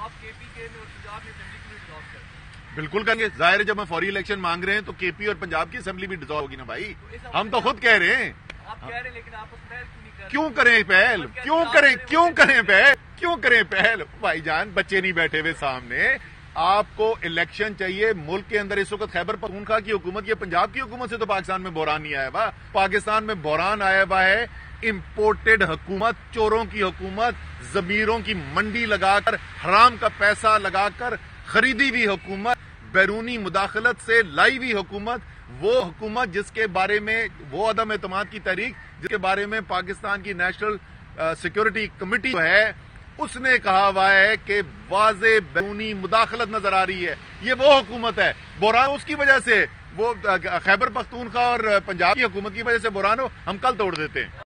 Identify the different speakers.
Speaker 1: आप केपी के और पंजाब में असेंबली क्यों डिसॉल्व करते हैं?
Speaker 2: बिल्कुल करेंगे, जाहिर है जब हम फौरी इलेक्शन मांग रहे हैं तो केपी और पंजाब की असेंबली भी डिसॉल्व होगी ना भाई। हम तो खुद कह रहे हैं।
Speaker 1: आप कह रहे हैं लेकिन आप पहल
Speaker 2: क्यों करें पहल, क्यों करें पहल, क्यों करें पहल भाईजान? बच्चे नहीं बैठे हुए सामने, आपको इलेक्शन चाहिए। मुल्क के अंदर इस वक्त खैबर पख्तूनख्वा की हुकूमत, ये पंजाब की हुकूमत से तो पाकिस्तान में बहरान नहीं आया हुआ। पाकिस्तान में बहरान आया हुआ है इंपोर्टेड हुकूमत, चोरों की हुकूमत, जमीरों की मंडी लगाकर, हराम का पैसा लगाकर खरीदी हुई हुकूमत, बैरूनी मुदाखलत से लाई हुई हुकूमत, वो हुकूमत जिसके बारे में, वो अदम एतमाद की तहरीक जिसके बारे में पाकिस्तान की नेशनल सिक्योरिटी कमेटी जो है उसने कहा हुआ है कि वाज़े बैरूनी मुदाखलत नजर आ रही है। ये वो हुकूमत है। बहरान उसकी वजह से, वो खैबर पख्तूनख्वा और पंजाब की हुकूमत की वजह से बहरान हो, हम कल तोड़ देते हैं।